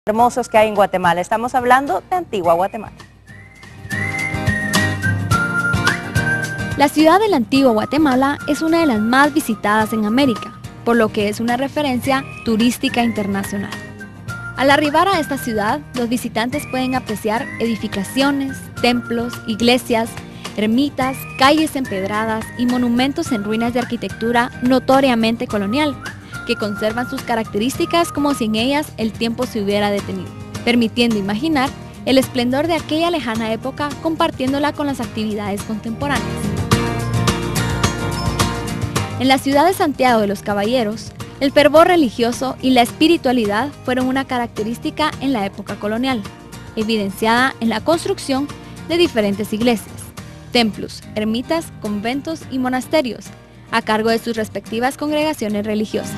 hermosos que hay en Guatemala. Estamos hablando de Antigua Guatemala. La ciudad de la Antigua Guatemala es una de las más visitadas en América, por lo que es una referencia turística internacional. Al arribar a esta ciudad, los visitantes pueden apreciar edificaciones, templos, iglesias, ermitas, calles empedradas y monumentos en ruinas de arquitectura notoriamente colonial, que conservan sus características como si en ellas el tiempo se hubiera detenido, permitiendo imaginar el esplendor de aquella lejana época compartiéndola con las actividades contemporáneas. En la ciudad de Santiago de los Caballeros, el fervor religioso y la espiritualidad fueron una característica en la época colonial, evidenciada en la construcción de diferentes iglesias, templos, ermitas, conventos y monasterios, a cargo de sus respectivas congregaciones religiosas.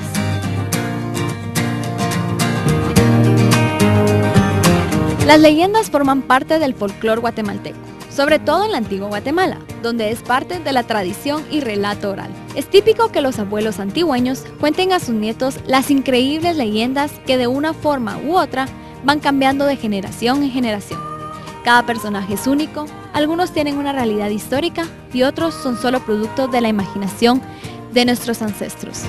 Las leyendas forman parte del folclore guatemalteco, sobre todo en la Antigua Guatemala, donde es parte de la tradición y relato oral. Es típico que los abuelos antigüeños cuenten a sus nietos las increíbles leyendas que de una forma u otra van cambiando de generación en generación. Cada personaje es único, algunos tienen una realidad histórica y otros son solo productos de la imaginación de nuestros ancestros.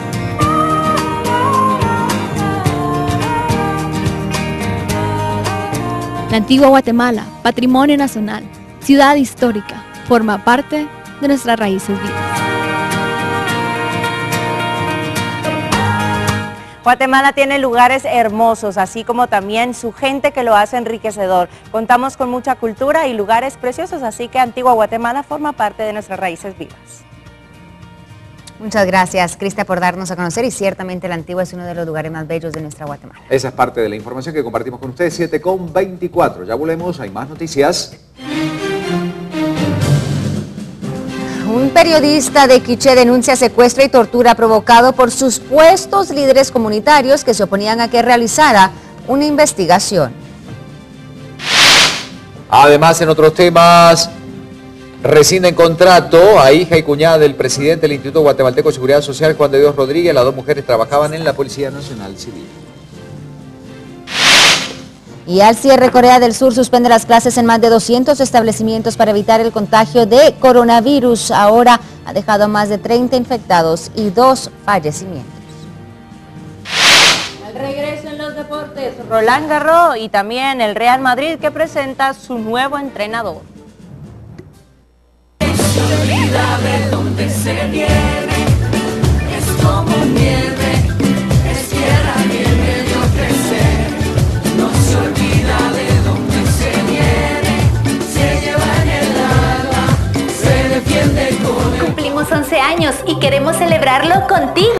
La Antigua Guatemala, patrimonio nacional, ciudad histórica, forma parte de nuestras raíces vivas. Guatemala tiene lugares hermosos, así como también su gente que lo hace enriquecedor. Contamos con mucha cultura y lugares preciosos, así que Antigua Guatemala forma parte de nuestras raíces vivas. Muchas gracias, Crista, por darnos a conocer, y ciertamente la Antigua es uno de los lugares más bellos de nuestra Guatemala. Esa es parte de la información que compartimos con ustedes, 7:24. Ya volvemos, hay más noticias. Un periodista de Quiché denuncia secuestro y tortura provocado por supuestos líderes comunitarios que se oponían a que realizara una investigación. Además, en otros temas, rescinden contrato a hija y cuñada del presidente del Instituto Guatemalteco de Seguridad Social, Juan de Dios Rodríguez. Las dos mujeres trabajaban en la Policía Nacional Civil. Y al cierre, Corea del Sur suspende las clases en más de 200 establecimientos para evitar el contagio de coronavirus. Ahora ha dejado más de 30 infectados y 2 fallecimientos. Al regreso en los deportes, Roland Garros y también el Real Madrid, que presenta su nuevo entrenador. Cumplimos 11 años y queremos celebrarlo contigo.